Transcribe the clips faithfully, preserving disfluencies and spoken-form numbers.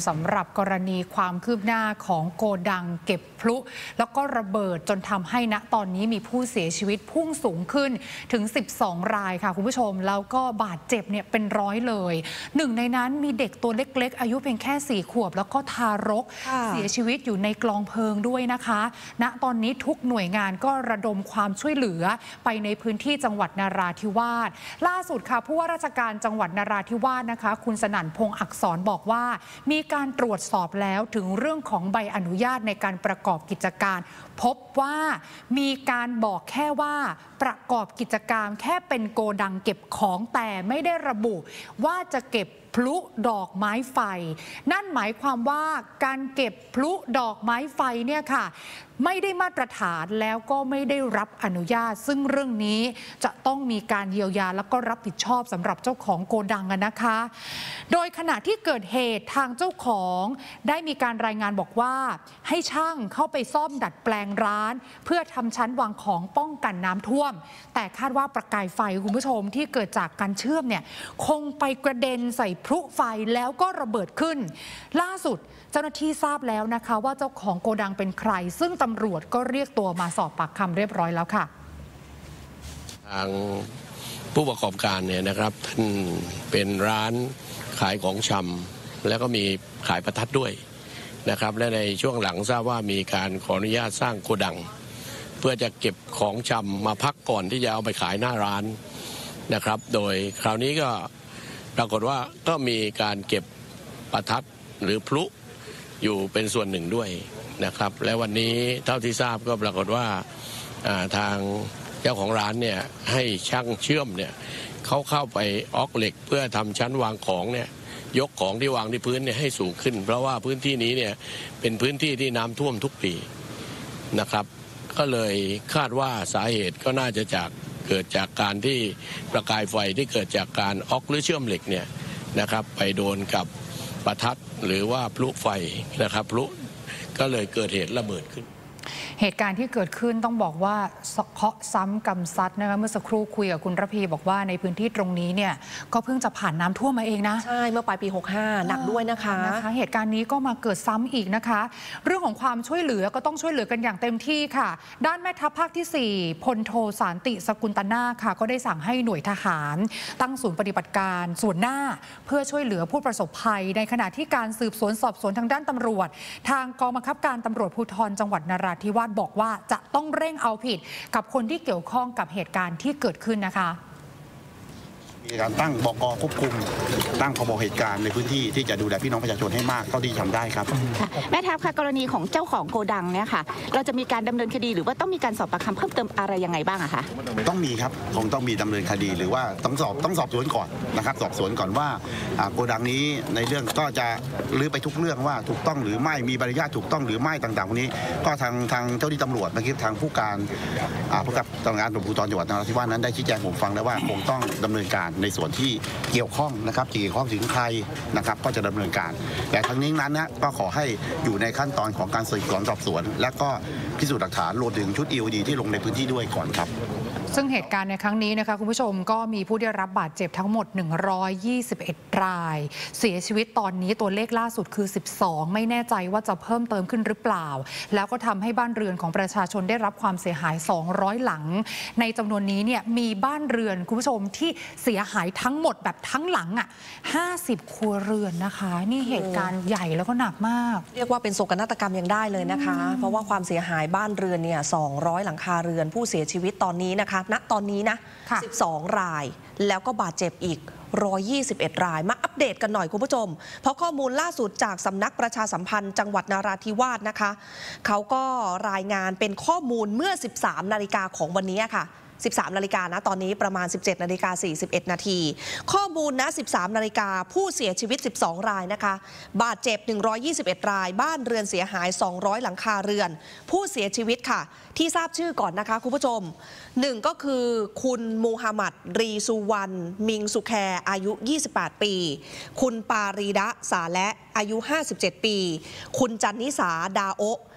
สำหรับกรณีความคืบหน้าของโกดังเก็บพลุแล้วก็ระเบิดจนทำให้ณตอนนี้มีผู้เสียชีวิตพุ่งสูงขึ้นถึงสิบสองรายค่ะคุณผู้ชมแล้วก็บาดเจ็บเนี่ยเป็นร้อยเลยหนึ่งในนั้นมีเด็กตัวเล็กๆอายุเพียงแค่สี่ขวบแล้วก็ทารกเสียชีวิตอยู่ในกลองเพลิงด้วยนะคะณตอนนี้ทุกหน่วยงานก็ระดมความช่วยเหลือไปในพื้นที่จังหวัดนราธิวาสล่าสุดค่ะผู้ว่าราชการจังหวัดนราธิวาสนะคะคุณสนั่นพงษ์อักษรบอกว่ามีการตรวจสอบแล้วถึงเรื่องของใบอนุญาตในการประกอบกิจการพบว่ามีการบอกแค่ว่าประกอบกิจการแค่เป็นโกดังเก็บของแต่ไม่ได้ระบุว่าจะเก็บพลุดอกไม้ไฟนั่นหมายความว่าการเก็บพลุดอกไม้ไฟเนี่ยค่ะไม่ได้มาตรฐานแล้วก็ไม่ได้รับอนุญาตซึ่งเรื่องนี้จะต้องมีการเยียวยาแล้วก็รับผิดชอบสำหรับเจ้าของโกดังนะคะโดยขณะที่เกิดเหตุทางเจ้าของได้มีการรายงานบอกว่าให้ช่างเข้าไปซ่อมดัดแปลงร้านเพื่อทำชั้นวางของป้องกันน้ำท่วมแต่คาดว่าประกายไฟคุณผู้ชมที่เกิดจากการเชื่อมเนี่ยคงไปกระเด็นใส่พลุไฟแล้วก็ระเบิดขึ้นล่าสุดเจ้าหน้าที่ทราบแล้วนะคะว่าเจ้าของโกดังเป็นใครซึ่งตำรวจก็เรียกตัวมาสอบปากคำเรียบร้อยแล้วค่ะทางผู้ประกอบการเนี่ยนะครับท่านเป็นร้านขายของชำแล้วก็มีขายประทัดด้วยนะครับและในช่วงหลังทราบว่ามีการขออนุญาตสร้างโกดังเพื่อจะเก็บของชำมาพักก่อนที่จะเอาไปขายหน้าร้านนะครับโดยคราวนี้ก็ปรากฏว่าก็มีการเก็บประทัดหรือพลุอยู่เป็นส่วนหนึ่งด้วยนะครับและวันนี้เท่าที่ทราบก็ปรากฏว่าทางเจ้าของร้านเนี่ยให้ช่างเชื่อมเนี่ยเขาเข้าไปออกเหล็กเพื่อทำชั้นวางของเนี่ยยกของที่วางที่พื้นเนี่ยให้สูงขึ้นเพราะว่าพื้นที่นี้เนี่ยเป็นพื้นที่ที่น้ำท่วมทุกปีนะครับก็เลยคาดว่าสาเหตุก็น่าจะจากเกิดจากการที่ประกายไฟที่เกิดจากการออกหรือเชื่อมเหล็กเนี่ยนะครับไปโดนกับประทัดหรือว่าพลุไฟนะครับพลุก็เลยเกิดเหตุระเบิดขึ้นเหตุการณ์ที่เกิดขึ้นต้องบอกว่าเคาะซ้ำกำซัดนะคะเมื่อสักครู่คุยกับคุณระพีบอกว่าในพื้นที่ตรงนี้เนี่ยก็เพิ่งจะผ่านน้ำท่วมมาเองนะใช่เมื่อปลายปีหกสิบห้าหนักด้วยนะคะนะคะเหตุการณ์นี้ก็มาเกิดซ้ำอีกนะคะเรื่องของความช่วยเหลือก็ต้องช่วยเหลือกันอย่างเต็มที่ค่ะด้านแม่ทัพภาคที่สี่พลโทสันติสกุลตนาค่ะก็ได้สั่งให้หน่วยทหารตั้งศูนย์ปฏิบัติการส่วนหน้าเพื่อช่วยเหลือผู้ประสบภัยในขณะที่การสืบสวนสอบสวนทางด้านตำรวจทางกองบังคับการตำรวจภูธรจังหวัดนราธิวาสบอกว่าจะต้องเร่งเอาผิดกับคนที่เกี่ยวข้องกับเหตุการณ์ที่เกิดขึ้นนะคะมีการตั้งบก.ควบคุมตั้งผบ.เหตุการณ์ในพื้นที่ที่จะดูแลพี่น้องประชาชนให้มากเท่าที่ทำได้ครับแม่ทัพค่ะกรณีของเจ้าของโกดังเนี่ยค่ะเราจะมีการดำเนินคดีหรือว่าต้องมีการสอบปากคำเพิ่มเติมอะไรยังไงบ้างอะคะต้องมีครับคงต้องมีดำเนินคดีหรือว่าต้องสอบต้องสอบสวนก่อนนะครับสอบสวนก่อนว่าโกดังนี้ในเรื่องก็จะลื้อไปทุกเรื่องว่าถูกต้องหรือไม่มีใบอนุญาตถูกต้องหรือไม่ต่างๆพวกนี้ก็ทางทางเจ้าหน้าที่ตำรวจนะครับทางผู้การผู้กับตำรวจตำรวจภูธรจังหวัดนราธิวาสนั้นได้ชี้แจงผมฟังแล้วว่าคงต้องดำเนินการในส่วนที่เกี่ยวข้องนะครับเกี่ยวข้องถึงใครนะครับก็จะดำเนินการแต่ทั้งนี้นั้นนะก็ขอให้อยู่ในขั้นตอนของการสืบสวนสอบสวนและก็พิสูจน์หลักฐานรวมถึงชุด อี โอ ดี ที่ลงในพื้นที่ด้วยก่อนครับซึ่งเหตุการณ์ในครั้งนี้นะคะคุณผู้ชมก็มีผู้ได้รับบาดเจ็บทั้งหมดหนึ่งร้อยยี่สิบเอ็ดรายเสียชีวิตตอนนี้ตัวเลขล่าสุดคือสิบสองไม่แน่ใจว่าจะเพิ่มเติมขึ้นหรือเปล่าแล้วก็ทำให้บ้านเรือนของประชาชนได้รับความเสียหายสองร้อยหลังในจำนวนนี้เนี่ยมีบ้านเรือนคุณผู้ชมที่เสียหายทั้งหมดแบบทั้งหลังอ่ะห้าสิบครัวเรือนนะคะนี่เหตุการณ์ใหญ่แล้วก็หนักมากเรียกว่าเป็นโศกนาฏกรรมยังได้เลยนะคะเพราะว่าความเสียหายบ้านเรือนเนี่ยสองร้อยหลังคาเรือนผู้เสียชีวิตตอนนี้นะคะณตอนนี้นะสิบสองรายแล้วก็บาดเจ็บอีกหนึ่งร้อยยี่สิบเอ็ดรายมาอัปเดตกันหน่อยคุณผู้ชมเพราะข้อมูลล่าสุดจากสำนักประชาสัมพันธ์จังหวัดนราธิวาสนะคะเขาก็รายงานเป็นข้อมูลเมื่อสิบสามนาฬิกาของวันนี้ค่ะสิบสามนาฬิกานะตอนนี้ประมาณ สิบเจ็ดนาฬิกาสี่สิบเอ็ดนาทีข้อมูลนะสิบสามนาฬิกาผู้เสียชีวิตสิบสองรายนะคะบาดเจ็บหนึ่งร้อยยี่สิบเอ็ดรายบ้านเรือนเสียหายสองร้อยหลังคาเรือนผู้เสียชีวิตค่ะที่ทราบชื่อก่อนนะคะคุณผู้ชมหนึ่งก็คือคุณมูฮัมหมัดรีซูวันมิงสุแคอายุยี่สิบแปดปีคุณปารีดะสาและอายุห้าสิบเจ็ดปีคุณจันนิสาดาโอ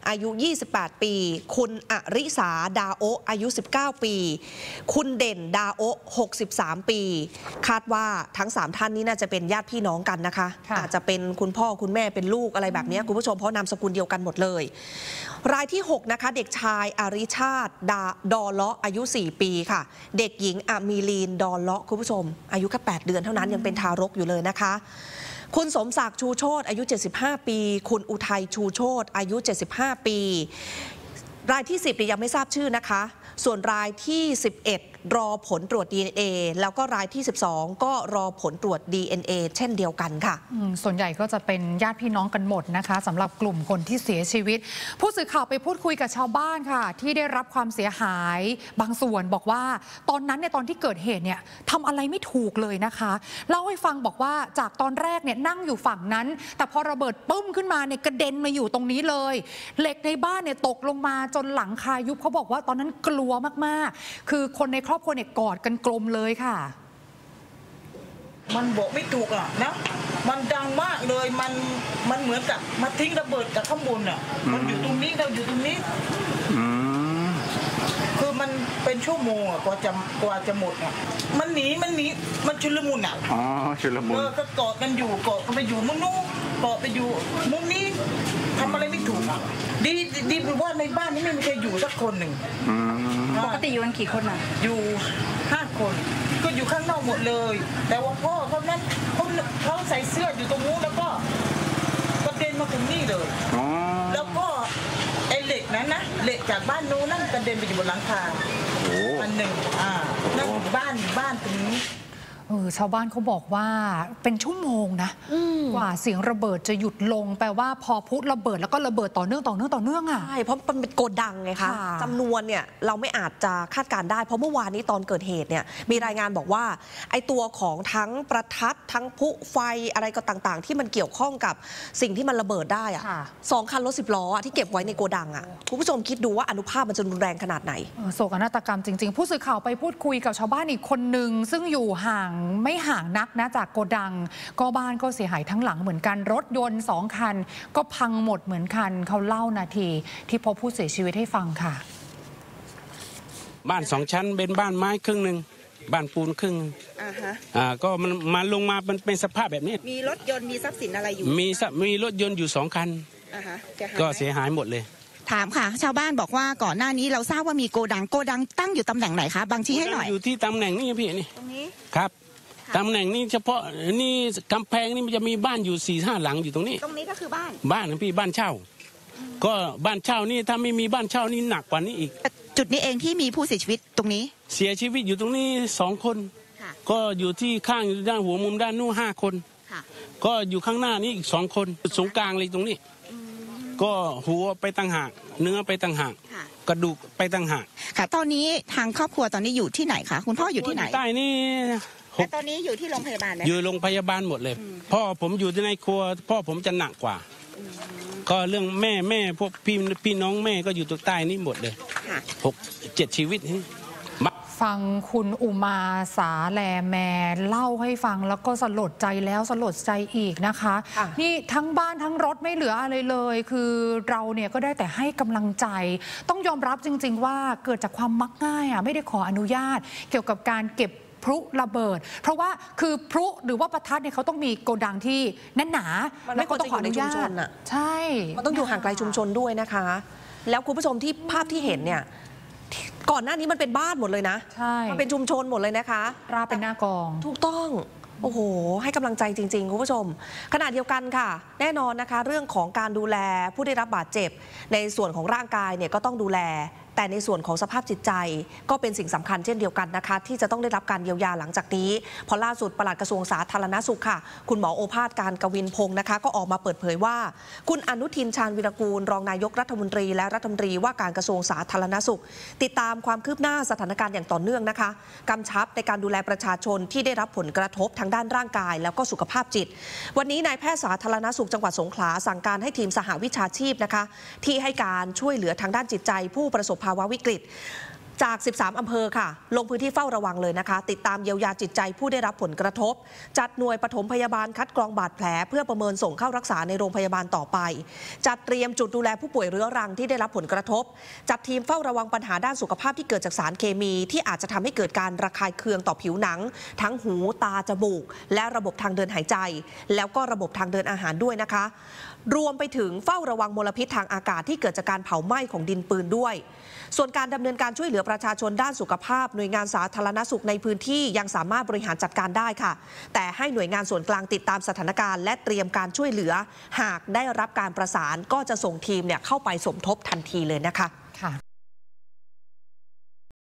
อายุยี่สิบแปดปีคุณอริสาดาโออายุสิบเก้าปีคุณเด่นดาโอหกสิบสามปีคาดว่าทั้งสามท่านนี้น่าจะเป็นญาติพี่น้องกันนะคะอาจจะเป็นคุณพ่อคุณแม่เป็นลูกอะไรแบบนี้คุณผู้ชมเพราะนามสกุลเดียวกันหมดเลยรายที่หกนะคะเด็กชายอาริชาติดาดอเลาะอายุสี่ปีค่ะเด็กหญิงอามีลีนดอเลาะคุณผู้ชมอายุแค่แปดเดือนเท่านั้นยังเป็นทารกอยู่เลยนะคะคุณสมศักดิ์ชูโชติอายุเจ็ดสิบห้าปีคุณอุทัยชูโชติอายุเจ็ดสิบห้าปีรายที่สิบยังไม่ทราบชื่อนะคะส่วนรายที่สิบเอ็ดรอผลตรวจ ดี เอ็น เอ แล้วก็รายที่สิบสองก็รอผลตรวจ ดี เอ็น เอ เช่นเดียวกันค่ะส่วนใหญ่ก็จะเป็นญาติพี่น้องกันหมดนะคะสำหรับกลุ่มคนที่เสียชีวิตผู้สื่อข่าวไปพูดคุยกับชาวบ้านค่ะที่ได้รับความเสียหายบางส่วนบอกว่าตอนนั้นเนี่ยตอนที่เกิดเหตุเนี่ยทำอะไรไม่ถูกเลยนะคะเล่าให้ฟังบอกว่าจากตอนแรกเนี่ยนั่งอยู่ฝั่งนั้นแต่พอระเบิดปึ้มขึ้นมาเนี่ยกระเด็นมาอยู่ตรงนี้เลยเหล็กในบ้านเนี่ยตกลงมาจนหลังคายุบเขาบอกว่าตอนนั้นกลัวมากๆคือคนในครอบครัวเนี่ยกอดกันกลมเลยค่ะมันบอกไม่ถูกอ่ะนะมันดังมากเลยมันมันเหมือนกับมาทิ้งระเบิดจากข้างบนอ่ะมันอยู่ตรงนี้เราอยู่ตรงนี้คือมันเป็นชั่วโมงอ่ะกว่าจะกว่าจะหมดอ่ะมันหนีมันหนีมันชุลมุนอ่ะอ๋อชุลมุนเออก็เกาะกันอยู่เกาะกันไปอยู่มุมนู้นเกาะไปอยู่มุมนี้ทำอะไรไม่ถูกอ่ะดีดีหรือว่าในบ้านนี้ไม่มีใครอยู่สักคนหนึ่งปกติอยู่กันกี่คนอ่ะอยู่ห้าคนก็อยู่ข้างนอกหมดเลยแต่ว่าพ่อเขานั้นเขาเขาใส่เสื้ออยู่ตรงนู้นแล้วก็กระเด็นมาถึงนี่เลยแล้วก็ไอ้เหล็กนั้นนะเหล็กจากบ้านนู้นนั่นกระเด็นไปอยู่บนหลังคาอันหนึ่งอ่านั่นบ้านบ้านตรงนี้เออชาวบ้านเขาบอกว่าเป็นชั่วโมงนะกว่าเสียงระเบิดจะหยุดลงแปลว่าพอพุระเบิดแล้วก็ระเบิดต่อเนื่องต่อเนื่องต่อเนื่องอ่ะใช่เพราะมันเป็นโกดังไงคะจำนวนเนี่ยเราไม่อาจจะคาดการได้เพราะเมื่อวานนี้ตอนเกิดเหตุเนี่ยมีรายงานบอกว่าไอตัวของทั้งประทัดทั้งพุไฟอะไรก็ต่างๆที่มันเกี่ยวข้องกับสิ่งที่มันระเบิดได้อ่ะสองคันรถสิบล้อที่เก็บไว้ในโกดังอ่ะคุณผู้ชมคิดดูว่าอนุภาพมันจะรุนแรงขนาดไหนโศกนาฏกรรมจริงๆผู้สื่อข่าวไปพูดคุยกับชาวบ้านอีกคนนึงซึ่งอยู่ห่างไม่ห่างนักนะจากโกดังก็บ้านก็เสียหายทั้งหลังเหมือนกันรถยนต์สองคันก็พังหมดเหมือนกันเขาเล่านาทีที่พบผู้เสียชีวิตให้ฟังค่ะบ้านสองชั้นเป็นบ้านไม้ครึ่งหนึ่งบ้านปูนครึ่งอ่าฮะอ่าก็มันมาลงมาเป็นเป็นสภาพแบบนี้มีรถยนต์มีทรัพย์สินอะไรอยู่มีมีรถยนต์อยู่สองคันอ่าฮะก็เสียหายหมดเลยถามค่ะชาวบ้านบอกว่าก่อนหน้านี้เราทราบว่ามีโกดังโกดังตั้งอยู่ตำแหน่งไหนคะบางชี้ให้หน่อยอยู่ที่ตำแหน่งนี้พี่นี่ตรงนี้ครับตำแหน่งนี้เฉพาะนี่กำแพงนี่มันจะมีบ้านอยู่สี่ห้าหลังอยู่ตรงนี้ตรงนี้ก็คือบ้านบ้านนะพี่บ้านเช่าก็บ้านเช่านี่ถ้าไม่มีบ้านเช่านี่หนักกว่านี้อีกจุดนี้เองที่มีผู้เสียชีวิตตรงนี้เสียชีวิตอยู่ตรงนี้สองคนก็อยู่ที่ข้างอยู่ด้านหัวมุมด้านนู้นห้าคนก็อยู่ข้างหน้านี้อีกสองคนสงกลางเลยตรงนี้ก็หัวไปต่างหากเนื้อไปต่างหากกระดูกไปต่างหากค่ะตอนนี้ทางครอบครัวตอนนี้อยู่ที่ไหนคะคุณพ่ออยู่ที่ไหนใต้นี่แต่ตอนนี้อยู่ที่โรงพยาบาลไหมอยู่โรงพยาบาลหมดเลยพ่อผมอยู่ที่ในครัวพ่อผมจะหนักกว่าก็เรื่องแม่แม่พวกพี่พี่น้องแม่ก็อยู่ตรงใต้นี่หมดเลยหกเจ็ดชีวิตฟังคุณอุมาสาแลแมเล่าให้ฟังแล้วก็สลดใจแล้วสลดใจอีกนะคะนี่ทั้งบ้านทั้งรถไม่เหลืออะไรเลยคือเราเนี่ยก็ได้แต่ให้กำลังใจต้องยอมรับจริงๆว่าเกิดจากความมักง่ายอ่ะไม่ได้ขออนุญาตเกี่ยวกับการเก็บพลุระเบิดเพราะว่าคือพลุหรือว่าประทัดเนี่ยเขาต้องมีโกดังที่แน่นหนาแล้วก็ต้องขออนุญาตใช่มันต้องอยู่ห่างไกลชุมชนด้วยนะคะแล้วคุณผู้ชมที่ภาพที่เห็นเนี่ยก่อนหน้านี้มันเป็นบ้านหมดเลยนะใช่มันเป็นชุมชนหมดเลยนะคะราเป็นหน้ากองถูกต้องโอ้โหให้กำลังใจจริงๆคุณผู้ชมขณะเดียวกันค่ะแน่นอนนะคะเรื่องของการดูแลผู้ได้รับบาดเจ็บในส่วนของร่างกายเนี่ยก็ต้องดูแลแต่ในส่วนของสภาพจิตใจก็เป็นสิ่งสำคัญเช่นเดียวกันนะคะที่จะต้องได้รับการเยียวยาหลังจากนี้เพราะล่าสุดปลัดกระทรวงสาธารณสุขค่ะคุณหมอโอภาสการกวินพงศ์นะคะก็ออกมาเปิดเผยว่าคุณอนุทินชาญวิรากูลรองนายกรัฐมนตรีและรัฐมนตรีว่าการกระทรวงสาธารณสุขติดตามความคืบหน้าสถานการณ์อย่างต่อเนื่องนะคะกำชับในการดูแลประชาชนที่ได้รับผลกระทบทางด้านร่างกายแล้วก็สุขภาพจิตวันนี้นายแพทย์สาธารณสุขจังหวัดสงขลาสั่งการให้ทีมสหวิชาชีพนะคะที่ให้การช่วยเหลือทางด้านจิตใจผู้ประสบภาวะวิกฤตจาก สิบสาม อำเภอค่ะลงพื้นที่เฝ้าระวังเลยนะคะติดตามเยียวยาจิตใจผู้ได้รับผลกระทบจัดหน่วยปฐมพยาบาลคัดกรองบาดแผลเพื่อประเมินส่งเข้ารักษาในโรงพยาบาลต่อไปจัดเตรียมจุดดูแลผู้ป่วยเรื้อรังที่ได้รับผลกระทบจัดทีมเฝ้าระวังปัญหาด้านสุขภาพที่เกิดจากสารเคมีที่อาจจะทำให้เกิดการระคายเคืองต่อผิวหนังทั้งหูตาจมูกและระบบทางเดินหายใจแล้วก็ระบบทางเดินอาหารด้วยนะคะรวมไปถึงเฝ้าระวังมลพิษทางอากาศที่เกิดจากการเผาไหม้ของดินปืนด้วยส่วนการดำเนินการช่วยเหลือประชาชนด้านสุขภาพหน่วยงานสาธารณสุขในพื้นที่ยังสามารถบริหารจัดการได้ค่ะแต่ให้หน่วยงานส่วนกลางติดตามสถานการณ์และเตรียมการช่วยเหลือหากได้รับการประสานก็จะส่งทีมเนี่ยเข้าไปสมทบทันทีเลยนะคะ